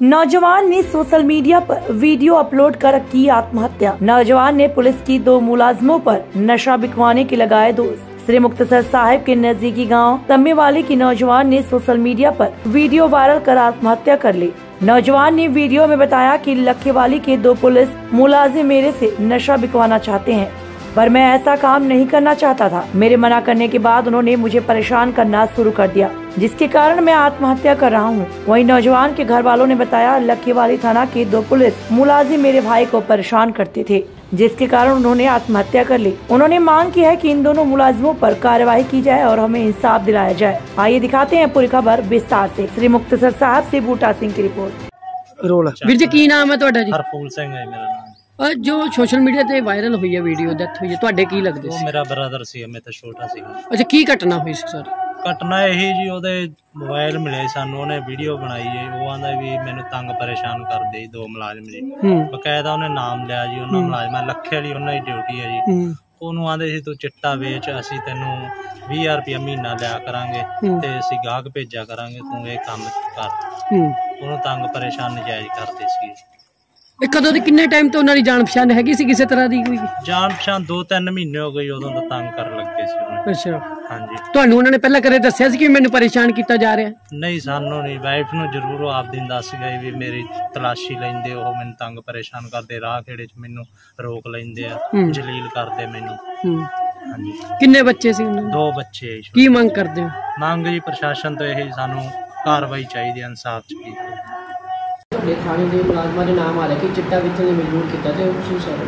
नौजवान ने social media पर वीडियो अपलोड कर की आत्महत्या। नौजवान ने पुलिस की 2 मुलाजिमों पर नशा बिकवाने के लगाए दोष। श्री मुक्तसर साहिब के नजदीकी गांव तम्मेवाली की नौजवान ने सोशल मीडिया पर वीडियो वायरल कर आत्महत्या कर ली। नौजवान ने वीडियो में बताया कि लखेवाली के 2 पुलिस मुलाजिम मेरे से नशा बिकवाना चाहते हैं, पर मैं ऐसा काम नहीं करना चाहता था। मेरे मना करने के बाद उन्होंने मुझे परेशान करना शुरू कर दिया, जिसके कारण मैं आत्महत्या कर रहा हूं। वहीं नौजवान के घर वालों ने बताया, लखेवाली थाना के 2 पुलिस मुलाजिम मेरे भाई को परेशान करते थे, जिसके कारण उन्होंने आत्महत्या कर ली। उन्होंने मांग की है कि इन दोनों मुलाजिमों पर कार्रवाई की जाए और हमें इंसाफ दिलाया जाए। आइए दिखाते हैं पूरी खबर विस्तार से। श्री मुक्तसर साहब से बूटा सिंह की रिपोर्ट। ਵੀਰ जी की नाम है ਤੁਹਾਡਾ जी? हरफूल सिंह है मेरा नाम। जो सोशल मीडिया ਤੇ ਵਾਇਰਲ ਹੋਈ ਹੈ ਵੀਡੀਓ ਡੈਥ ਹੋਈ ਹੈ, ਤੁਹਾਡੇ ਕੀ ਲੱਗਦੇ ਉਹ ਸੀ? ਮੇਰਾ ਬ੍ਰਦਰ ਸੀ, ਮੈਂ ਤਾਂ ਛੋਟਾ ਸੀ। ਅੱਛਾ, ਕੀ ਘਟਨਾ ਹੋਈ ਸੀ ਸਰ? ਘਟਨਾ ਇਹੀ ਜੀ, ਉਹਦੇ ਮੋਬਾਈਲ ਮਿਲਿਆ ਸਾਨੂੰ, ਉਹਨੇ ਵੀਡੀਓ ਬਣਾਈ ਹੈ। ਉਹ ਆਂਦਾ ਵੀ ਮੈਨੂੰ ਤੰਗ ਪਰੇਸ਼ਾਨ ਕਰਦੇ ਜੀ 2 ਮੁਲਾਜ਼ਮ ਜੀ। ਬਕਾਇਦਾ ਉਹਨੇ ਨਾਮ ਲਿਆ ਜੀ ਉਹਨਾਂ ਮੁਲਾਜ਼ਮਾਂ, ਲੱਖੇ ਵਾਲੀ ਉਹਨਾਂ ਦੀ ਡਿਊਟੀ ਹੈ ਜੀ। ਉਹਨੂੰ ਆਂਦੇ ਸੀ ਤੂੰ ਚਿੱਟਾ ਵੇਚ, ਅਸੀਂ ਤੈਨੂੰ 20,000 ਰੁਪਇਆ ਮਹੀਨਾ ਲਿਆ ਕਰਾਂਗੇ ਤੇ ਅਸੀਂ ਗਾਹਕ ਭੇਜਿਆ ਕਰਾਂਗੇ, ਤੂੰ ਇਹ ਕੰਮ ਕਰ। ਉਹਨੂੰ ਤੰਗ ਪਰੇਸ਼ਾਨ ਨਜਾਇਜ਼ ਕਰਦੇ ਸੀ। ਕਦੋਂ ਦੀ ਕਿੰਨੇ ਟਾਈਮ ਤੋਂ ਉਹਨਾਂ ਦੀ ਜਾਣ ਪਛਾਣ ਹੈਗੀ ਸੀ ਕਿਸੇ ਤਰ੍ਹਾਂ ਦੀ? ਕੋਈ ਜਾਣ ਪਛਾਣ 2-3 ਮਹੀਨੇ ਹੋ ਗਏ, ਉਦੋਂ ਤੋਂ ਤੰਗ ਕਰਨ ਲੱਗੇ ਸੀ ਉਹਨੂੰ। ਅੱਛਾ, ਹਾਂਜੀ। ਤੁਹਾਨੂੰ ਉਹਨਾਂ ਨੇ ਪਹਿਲਾਂ ਕਦੇ ਦੱਸਿਆ ਸੀ ਕਿ ਮੈਨੂੰ ਪਰੇਸ਼ਾਨ ਕੀਤਾ ਜਾ ਰਿਹਾ? ਨਹੀਂ, ਸਾਨੂੰ ਨਹੀਂ। ਵਾਈਫ ਨੂੰ ਜ਼ਰੂਰ ਆਪ ਦਿਨ ਦੱਸ ਗਏ ਵੀ ਮੇਰੀ ਤਲਾਸ਼ੀ ਲੈਂਦੇ, ਉਹ ਮੈਨੂੰ ਤੰਗ ਪਰੇਸ਼ਾਨ ਕਰਦੇ, ਰਾਹ ਖੇੜੇ 'ਚ ਮੈਨੂੰ ਰੋਕ ਲੈਂਦੇ ਆ, ਜਲੀਲ ਕਰਦੇ ਮੈਨੂੰ। ਹਾਂਜੀ। ਕਿੰਨੇ ਬੱਚੇ ਸੀ ਉਹਨਾਂ ਦੇ? 2 ਬੱਚੇ। ਕੀ ਮੰਗ ਕਰਦੇ ਹੋ? ਮੰਗ ਜੀ ਪ੍ਰਸ਼ਾਸਨ ਤੋਂ ਇਹ ਸਾਨੂੰ ਕਾਰਵਾਈ ਚਾਹੀਦੀ, ਇਨਸਾਫ ਚਾਹੀਦਾ। ਤੁਹਾਡੇ ਥਾਣੇ ਦੇ ਮੁਲਾਜ਼ਮਾਂ ਦੇ ਨਾਮ ਆ ਰਿਹਾ ਕਿ ਚਿੱਟਾ ਵੇਚਣ ਲਈ ਮਜਬੂਰ ਕੀਤਾ ਤੇ ਉਹ ਸਰ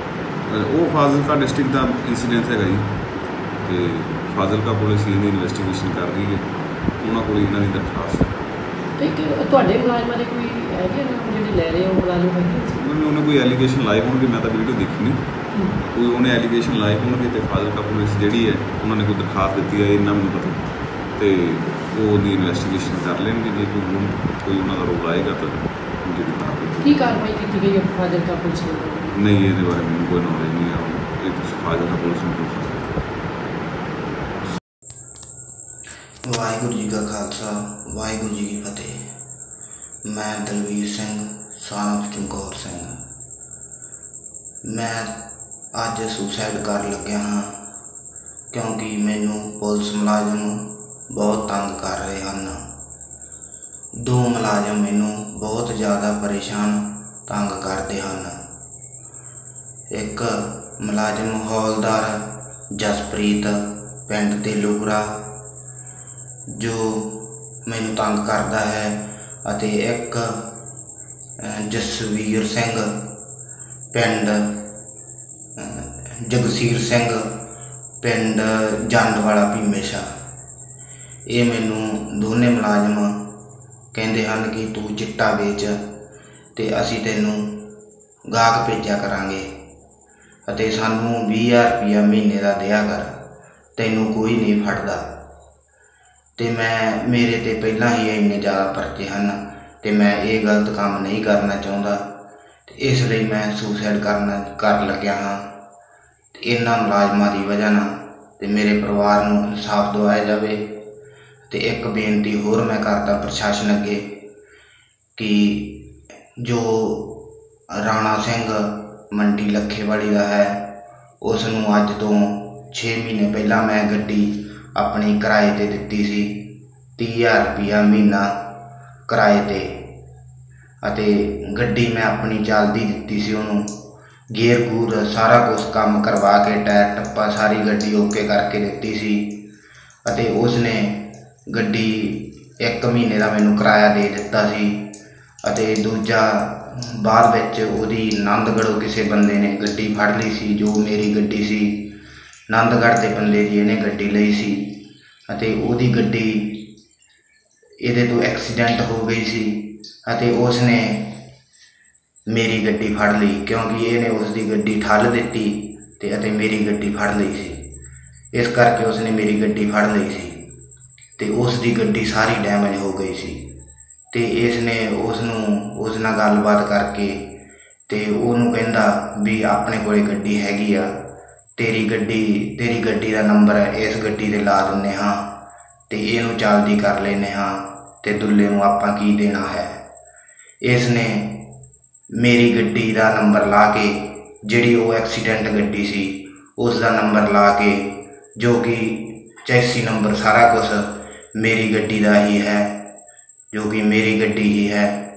ਉਹ ਫਾਜ਼ਿਲਕਾ ਡਿਸਟ੍ਰਿਕਟ ਦਾ ਇੰਸੀਡੈਂਟ ਹੈਗਾ ਜੀ, ਤੇ ਫਾਜ਼ਿਲਕਾ ਪੁਲਿਸ ਇਹਦੀ ਇਨਵੈਸਟੀਗੇਸ਼ਨ ਕਰ ਰਹੀ ਹੈ। ਉਹਨਾਂ ਕੋਲ ਇਹਨਾਂ ਦੀ ਦਰਖਾਸਤ ਹੈ। ਤੇ ਤੁਹਾਡੇ ਮੁਲਾਜ਼ਮਾਂ ਦੇ ਕੋਈ ਹੈਗੇ ਜਿਹੜੇ ਲੈ ਰਹੇ ਹੋ ਮੁਲਾਜ਼ਮ ਹੈਗੇ? ਉਹਨੇ ਕੋਈ ਐਲੀਗੇਸ਼ਨ ਲਾਏ ਹੋਣਗੇ, ਮੈਂ ਤਾਂ ਵੀਡੀਓ ਦੇਖੀ ਨਹੀਂ। ਕੋਈ ਉਹਨੇ ਐਲੀਗੇਸ਼ਨ ਲਾਏ ਹੋਣਗੇ ਤੇ ਫਾਜ਼ਿਲਕਾ ਪੁਲਿਸ ਜਿਹੜੀ ਹੈ ਉਹਨਾਂ ਨੇ ਕੋਈ ਦਰਖਾਸਤ ਦਿੱਤੀ ਹੈ, ਇਹਨਾਂ ਮੈਨੂੰ ਪਤਾ, ਤੇ ਉਹ ਉਹਦੀ ਇਨਵੈਸਟੀਗੇਸ਼ਨ ਕਰ ਲੈਣਗੇ। ਜੇ ਕੋਈ ਉਹਨਾਂ ਦਾ ਰੋਲ ਆਏਗਾ ਤਾਂ ਜਿਹੜੀ ਕਾਰਵਾਈ। ਕੀ ਕਾਰਵਾਈ ਕੀਤੀ ਗਈ ਹੈ ਫਾਜ਼ਿਲਕਾ ਪੁਲਿਸ ਵੱਲੋਂ? ਨਹੀਂ, ਇਹਦੇ ਬਾਰੇ ਮੈਨੂੰ ਕੋਈ ਨੌਲੇਜ ਨਹੀਂ ਆ। ਇਹ ਤੁਸੀਂ ਫਾਜ਼ਿਲਕਾ ਪੁਲਿਸ ਨੂੰ ਪੁੱਛ ਸਕਦੇ। ਵਾਹਿਗੁਰੂ ਜੀ ਕਾ ਖਾਲਸਾ, ਵਾਹਿਗੁਰੂ ਜੀ ਕੀ ਫਤਿਹ। ਮੈਂ ਦਲਵੀਰ ਸਿੰਘ ਸਾਨਫ ਚਮਕੌਰ ਸਿੰਘ, ਮੈਂ ਅੱਜ ਸੁਸਾਈਡ ਕਰਨ ਲੱਗਿਆ ਹਾਂ ਕਿਉਂਕਿ ਮੈਨੂੰ ਪੁਲਿਸ ਮੁਲਾਜ਼ਮ ਬਹੁਤ ਤੰਗ ਕਰ ਰਹੇ ਹਨ। 2 ਮੁਲਾਜ਼ਮ ਮੈਨੂੰ ਬਹੁਤ ਜ਼ਿਆਦਾ ਪਰੇਸ਼ਾਨ ਤੰਗ ਕਰਦੇ ਹਨ। ਇੱਕ ਮੁਲਾਜ਼ਮ ਹੌਲਦਾਰ ਜਸਪ੍ਰੀਤ ਪਿੰਡ ਤੇਲੂਪੁਰਾ ਜੋ ਮੈਨੂੰ ਤੰਗ ਕਰਦਾ ਹੈ, ਅਤੇ ਇੱਕ ਜਸਵੀਰ ਸਿੰਘ ਪਿੰਡ ਜਗਸੀਰ ਸਿੰਘ ਪਿੰਡ ਜੰਡਵਾਲਾ ਭੀਮੇਸ਼ਾ। ਇਹ ਮੈਨੂੰ ਦੋਨੇ ਮੁਲਾਜ਼ਮ ਕਹਿੰਦੇ ਹਨ ਕਿ ਤੂੰ ਚਿੱਟਾ ਵੇਚ ਤੇ ਅਸੀਂ ਤੈਨੂੰ ਗਾਹਕ ਭੇਜਿਆ ਕਰਾਂਗੇ ਅਤੇ ਸਾਨੂੰ 20,000 ਰੁਪਇਆ ਮਹੀਨੇ ਦਾ ਦਿਆ ਕਰ, ਤੈਨੂੰ ਕੋਈ ਨਹੀਂ ਫੜਦਾ। ਤੇ ਮੇਰੇ ਤੇ ਪਹਿਲਾਂ ਹੀ ਇੰਨੇ ਜ਼ਿਆਦਾ ਪਰਚੇ ਹਨ ਤੇ ਮੈਂ ਇਹ ਗਲਤ ਕੰਮ ਨਹੀਂ ਕਰਨਾ ਚਾਹੁੰਦਾ, ਤੇ ਇਸ ਲਈ ਮੈਂ ਸੁਸਾਈਡ ਕਰਨ ਲੱਗਿਆ ਹਾਂ। ਤੇ ਇਹਨਾਂ ਮੁਲਾਜ਼ਮਾਂ ਦੀ ਵਜ੍ਹਾ ਨਾਲ ਤੇ ਮੇਰੇ ਪਰਿਵਾਰ ਨੂੰ ਇਨਸਾਫ ਦਿਵਾਇਆ ਜਾਵੇ। ਤੇ ਇੱਕ ਬੇਨਤੀ ਹੋਰ ਮੈਂ ਕਰਦਾ ਪ੍ਰਸ਼ਾਸਨ ਅੱਗੇ ਕਿ ਜੋ ਰਾਣਾ ਸਿੰਘ ਮੰਡੀ ਲੱਖੇਵਾਲੀ ਦਾ ਹੈ, ਉਸ ਨੂੰ ਅੱਜ ਤੋਂ 6 ਮਹੀਨੇ ਪਹਿਲਾਂ ਮੈਂ ਗੱਡੀ ਆਪਣੀ ਕਿਰਾਏ 'ਤੇ ਦਿੱਤੀ ਸੀ, 30,000 ਰੁਪਇਆ ਮਹੀਨਾ ਕਿਰਾਏ 'ਤੇ, ਅਤੇ ਗੱਡੀ ਮੈਂ ਆਪਣੀ ਚੱਲਦੀ ਦਿੱਤੀ ਸੀ ਉਹਨੂੰ। ਗੇਅਰ ਗੂਰ ਸਾਰਾ ਕੁਛ ਕੰਮ ਕਰਵਾ ਕੇ, ਟਾਇਰ ਟੱਪਾ ਸਾਰੀ ਗੱਡੀ ਓਕੇ ਕਰਕੇ ਦਿੱਤੀ ਸੀ, ਅਤੇ ਉਸਨੇ ਗੱਡੀ 1 ਮਹੀਨੇ ਦਾ ਮੈਨੂੰ ਕਿਰਾਇਆ ਦੇ ਦਿੱਤਾ ਸੀ। ਅਤੇ ਦੂਜਾ ਬਾਅਦ ਵਿੱਚ ਉਹਦੀ ਆਨੰਦਗੜ੍ਹੋਂ ਕਿਸੇ ਬੰਦੇ ਨੇ ਗੱਡੀ ਫੜ ਲਈ ਸੀ, ਜੋ ਮੇਰੀ ਗੱਡੀ ਸੀ। ਆਨੰਦਗੜ੍ਹ ਦੇ ਬੰਦੇ ਦੀ ਇਹਨੇ ਗੱਡੀ ਲਈ ਸੀ ਅਤੇ ਉਹਦੀ ਗੱਡੀ ਇਹਦੇ ਤੋਂ ਐਕਸੀਡੈਂਟ ਹੋ ਗਈ ਸੀ, ਅਤੇ ਉਸਨੇ ਮੇਰੀ ਗੱਡੀ ਫੜ ਲਈ ਕਿਉਂਕਿ ਇਹਨੇ ਉਸ ਦੀ ਗੱਡੀ ਠੱਲ ਦਿੱਤੀ ਅਤੇ ਮੇਰੀ ਗੱਡੀ ਫੜ ਲਈ ਸੀ। ਇਸ ਕਰਕੇ ਉਸਨੇ ਮੇਰੀ ਗੱਡੀ ਫੜ ਲਈ ਸੀ ਤੇ ਉਸ ਦੀ ਗੱਡੀ ਸਾਰੀ ਡੈਮੇਜ ਹੋ ਗਈ ਸੀ। ਤੇ ਇਸ ਨੇ ਉਸ ਨਾਲ ਗੱਲਬਾਤ ਕਰਕੇ ਤੇ ਉਹਨੂੰ ਕਹਿੰਦਾ ਵੀ ਆਪਣੇ ਕੋਲੇ ਗੱਡੀ ਹੈਗੀ ਆ, ਤੇਰੀ ਗੱਡੀ ਦਾ ਨੰਬਰ ਇਸ ਗੱਡੀ 'ਤੇ ਲਾ ਦਿੰਦੇ ਹਾਂ ਤੇ ਇਹਨੂੰ ਚੱਲਦੀ ਕਰ ਲੈਂਦੇ ਹਾਂ ਤੇ ਦੁੱਲੇ ਨੂੰ ਆਪਾਂ ਕੀ ਦੇਣਾ ਹੈ। ਇਸ ਨੇ ਮੇਰੀ ਗੱਡੀ ਦਾ ਨੰਬਰ ਲਾ ਕੇ, ਜਿਹੜੀ ਉਹ ਐਕਸੀਡੈਂਟ ਗੱਡੀ ਸੀ ਉਸ ਦਾ ਨੰਬਰ ਲਾ ਕੇ, ਜੋ ਕਿ ਚੈਸੀ ਨੰਬਰ ਸਾਰਾ ਕੁਝ ਮੇਰੀ ਗੱਡੀ ਦਾ ਹੀ ਹੈ, ਜੋ ਕਿ ਮੇਰੀ ਗੱਡੀ ਹੀ ਹੈ,